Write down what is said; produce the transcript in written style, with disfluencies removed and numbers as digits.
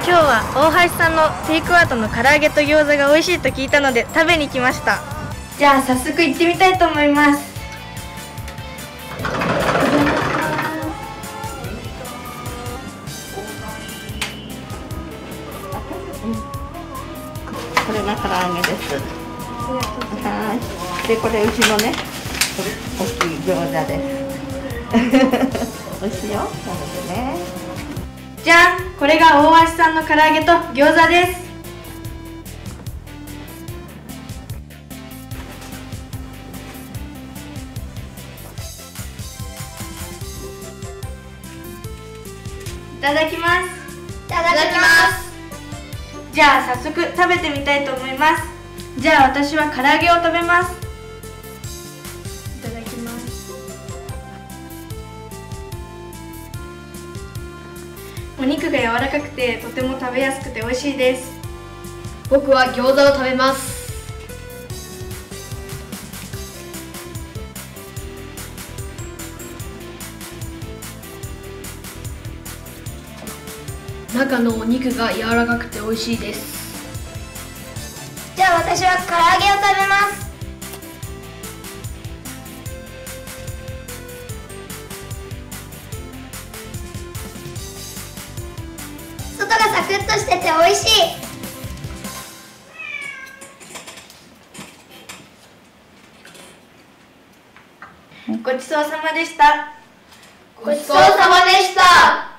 今日は大橋さんのテイクアウトの唐揚げと餃子が美味しいと聞いたので食べに来ました。じゃあ早速行ってみたいと思います。 これが唐揚げです。はい。でこれうちのね大きい餃子です。美味しいよ。食べてね。 じゃん、これが大橋さんの唐揚げと餃子です。いただきます。 いただきます。 じゃあ早速食べてみたいと思います。じゃあ私は唐揚げを食べます。いただきます。お肉が柔らかくてとても食べやすくて美味しいです。 僕は餃子を食べます。中のお肉が柔らかくて美味しいです。 じゃあ私は唐揚げを食べます。外がサクッとしてて美味しい。 ごちそうさまでした。 ごちそうさまでした。